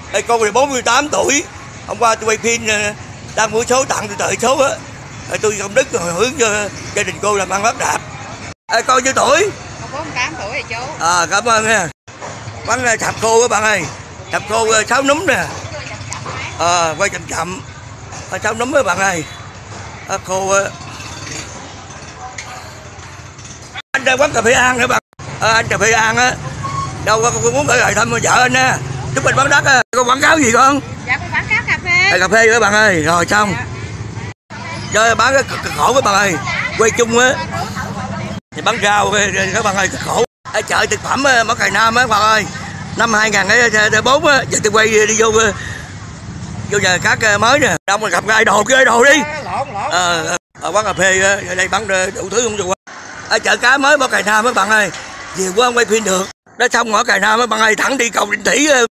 Ê, cô này 48 tuổi. Hôm qua tôi quay phim đang mua số tặng tôi tợi số á. Tôi công đức hồi hướng cho gia đình cô làm ăn phát đạt. Ê, cô nhiêu tuổi? 48 tuổi rồi chú. Cảm ơn nha. Bắn sạp khô các bạn ơi. Sạp khô 6 núm nè. Quay chậm chậm. 6 núm các bạn ơi. Khô. Anh ra quán cà phê An nữa bạn. Anh cà phê An á. Đâu có muốn gửi lời thăm vợ anh á. Chúc mình bán đất á. Có quảng cáo gì con? Dạ con quảng cáo cà phê. Cà phê các bạn ơi. Rồi xong. Chơi bán cái cực khổ các bạn ơi. Quay chung á. Thì bán rau các bạn ơi, cực khổ. Ở chợ thực phẩm Mỏ Cày Nam á các bạn ơi. Năm 2004 á, giờ tôi quay đi vô nhà khác mới nè. Đông mà gặp cái idol đi. Quán cà phê ở đây bán đủ thứ không được. Ở chợ cá mới Mỏ Cày Nam các bạn ơi. Nhiều quá không quay phim được. Đó xong Mỏ Cày Nam các bạn ơi, thẳng đi cầu Định Thủy